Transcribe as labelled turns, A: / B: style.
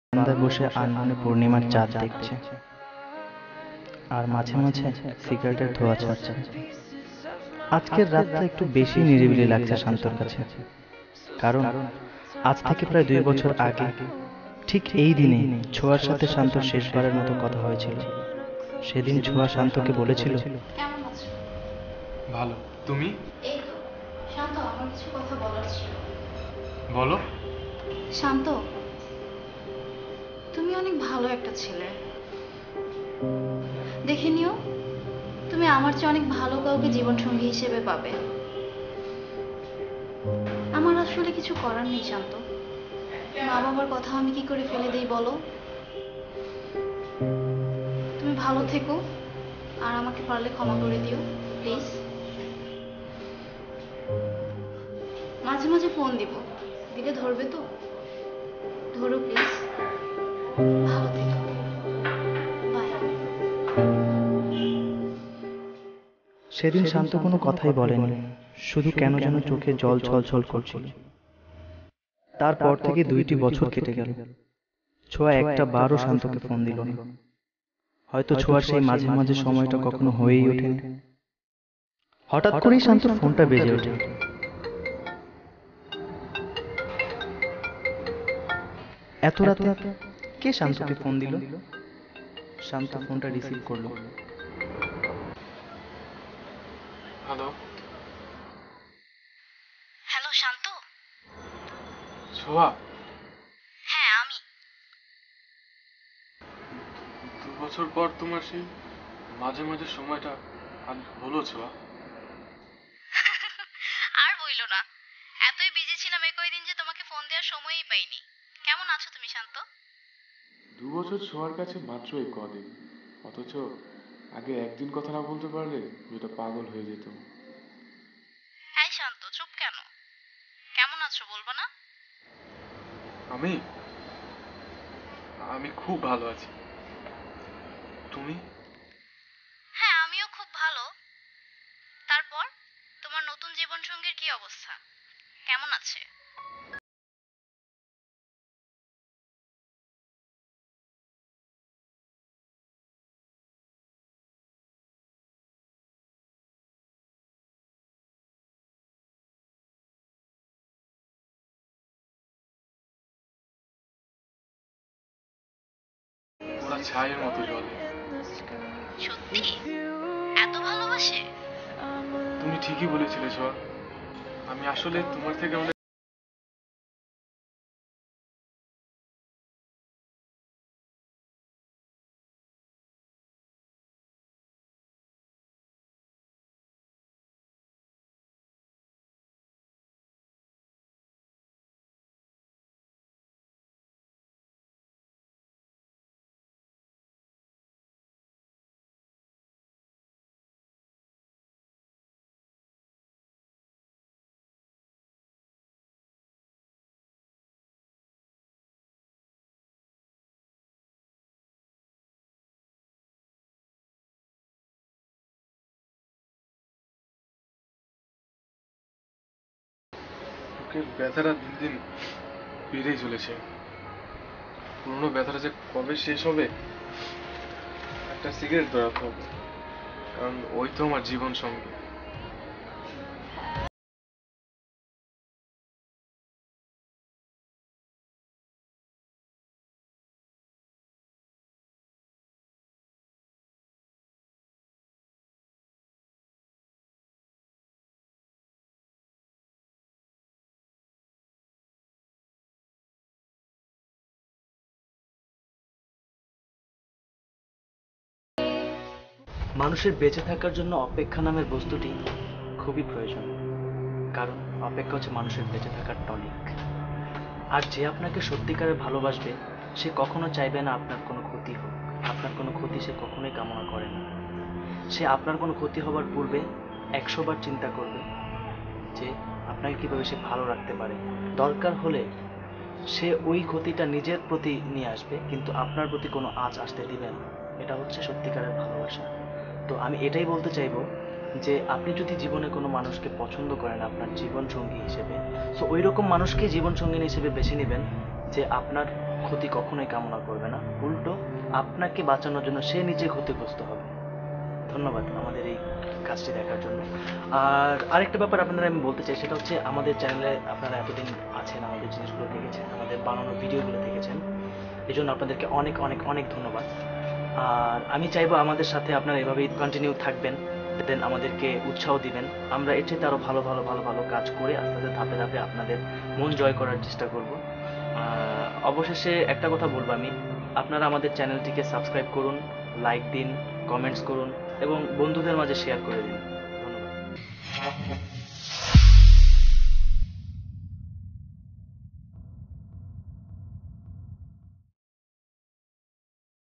A: বারান্দায় বসে আনমনে পূর্ণিমার চাঁদ দেখছে আর মাঝে মাঝে সিগারেটের ধোঁয়া ছাড়ছে। আজকের রাতটা একটু বেশি নিরিবিলি লাগছে শান্তর কাছে, কারণ আজ থেকে প্রায় 2 বছর আগে ঠিক এই দিনে ছোঁয়ার সাথে শান্তর শেষবারের মতো কথা হয়েছিল। সেদিন ছোঁয়া শান্তকে বলেছিল,
B: কেমন আছো?
C: ভালো। তুমি?
B: এই তো। শান্ত, আমার কিছু কথা বলার ছিল।
C: বলো।
B: শান্ত, তুমি অনেক ভালো একটা ছেলে। দেখে নিও, তুমি আমার চেয়ে অনেক ভালো কাউকে জীবনসঙ্গী হিসেবে পাবে। আমার আসলে কিছু করার নেই শান্ত। মা বাবার কথা আমি কি করে ফেলে দেই বলো? তুমি ভালো থেকো, আর আমাকে পারলে ক্ষমা করে দিও প্লিজ। মাঝে মাঝে ফোন দিব, দিলে ধরবে তো? ধরো প্লিজ। ভালো থেকো, বাই।
A: সেদিন শান্ত কোনো কথাই বলেনি, শুধু কেন যেন চোখে জল ছলছল করছিল। তারপর থেকে 2টি বছর কেটে গেল। ছোঁয়া একটা বারও শান্তকে ফোন দিল না। হয়তো ছোঁয়ার সেই মাঝে মাঝে সময়টা কখনো হয়েই ওঠেনি। হঠাৎ করেই শান্তর ফোনটা বেজে ওঠে। এত রাতে কে শান্তকে ফোন দিল? শান্ত ফোনটা রিসিভ করলো।
C: হ্যালো।
B: হ্যালো শান্ত।
C: ছোঁয়া।
B: হ্যাঁ আমি।
C: 2 বছর পর তোমার সেই মাঝে মাঝে সময়টা আজ হলো ছোঁয়া।
B: আর বইলো না, এতই বিজি ছিলাম এই কয়দিন যে তোমাকে ফোন দেওয়ার সময়ই পাইনি। কেমন আছো তুমি শান্ত?
C: 2 বছর ছোঁয়ার কাছে মাত্র এই কদিন, অথচ আগে একদিন কথা না বলতে পারলে মেয়েটা পাগল হয়ে যেত।
B: এই শান্ত, চুপ কেন? কেমন আছো বলবো না?
C: আমি আমি খুব ভালো আছি। তুমি?
B: হ্যাঁ আমিও খুব ভালো। তারপর তোমার নতুন জীবন সঙ্গীর কি অবস্থা? কেমন আছে?
C: ওরা ছায়ের মতো জলে।
B: সত্যি? এত ভালোবাসে?
C: তুমি ঠিকই বলেছিলে ছোঁয়া, আমি আসলে তোমার থেকে অনেক বুকের ব্যথাটা দিন দিন বেড়েই চলেছে। পুরোনো ব্যথাটা যে কবে শেষ হবে, একটা সিগারেট ধরাতে হবে, কারণ ওই তো আমার জীবন সঙ্গী।
A: মানুষের বেঁচে থাকার জন্য অপেক্ষা নামের বস্তুটি খুবই প্রয়োজন, কারণ অপেক্ষা হচ্ছে মানুষের বেঁচে থাকার টনিক। আর যে আপনাকে সত্যিকারের ভালোবাসবে, সে কখনো চাইবে না আপনার কোনো ক্ষতি হোক। আপনার কোনো ক্ষতি সে কখনোই কামনা করে না। সে আপনার কোনো ক্ষতি হবার পূর্বে 100 বার চিন্তা করবে যে আপনাকে কিভাবে সে ভালো রাখতে পারে। দরকার হলে সে ওই ক্ষতিটা নিজের প্রতি নিয়ে আসবে, কিন্তু আপনার প্রতি কোনো আঁচ আসতে দিবে না। এটা হচ্ছে সত্যিকারের ভালোবাসা। তো আমি এটাই বলতে চাইবো যে আপনি যদি জীবনে কোনো মানুষকে পছন্দ করেন আপনার জীবন সঙ্গী হিসেবে, তো ওই রকম মানুষকে জীবন সঙ্গী হিসেবে বেছে নেবেন যে আপনার ক্ষতি কখনোই কামনা করবে না, উল্টো আপনাকে বাঁচানোর জন্য সে নিজে ক্ষতিগ্রস্ত হবে। ধন্যবাদ আমাদের এই কাজটি দেখার জন্য। আর আরেকটা ব্যাপার আপনাদের আমি বলতে চাই, সেটা হচ্ছে আমাদের চ্যানেলে আপনারা এতদিন আছেন, আমাদের জিনিসগুলো দেখেছেন, আমাদের বানানো ভিডিওগুলো দেখেছেন, এই জন্য আপনাদেরকে অনেক অনেক অনেক ধন্যবাদ। আর আমি চাইবো আমাদের সাথে আপনারা এভাবেই কন্টিনিউ থাকবেন, দেন আমাদেরকে উৎসাহ দিবেন। আমরা এর চেয়ে আরও ভালো ভালো ভালো ভালো কাজ করে আস্তে আস্তে ধাপে ধাপে আপনাদের মন জয় করার চেষ্টা করব। অবশেষে একটা কথা বলবো আমি, আপনারা আমাদের চ্যানেলটিকে সাবস্ক্রাইব করুন, লাইক দিন, কমেন্টস করুন এবং বন্ধুদের মাঝে শেয়ার করে দিন। ধন্যবাদ।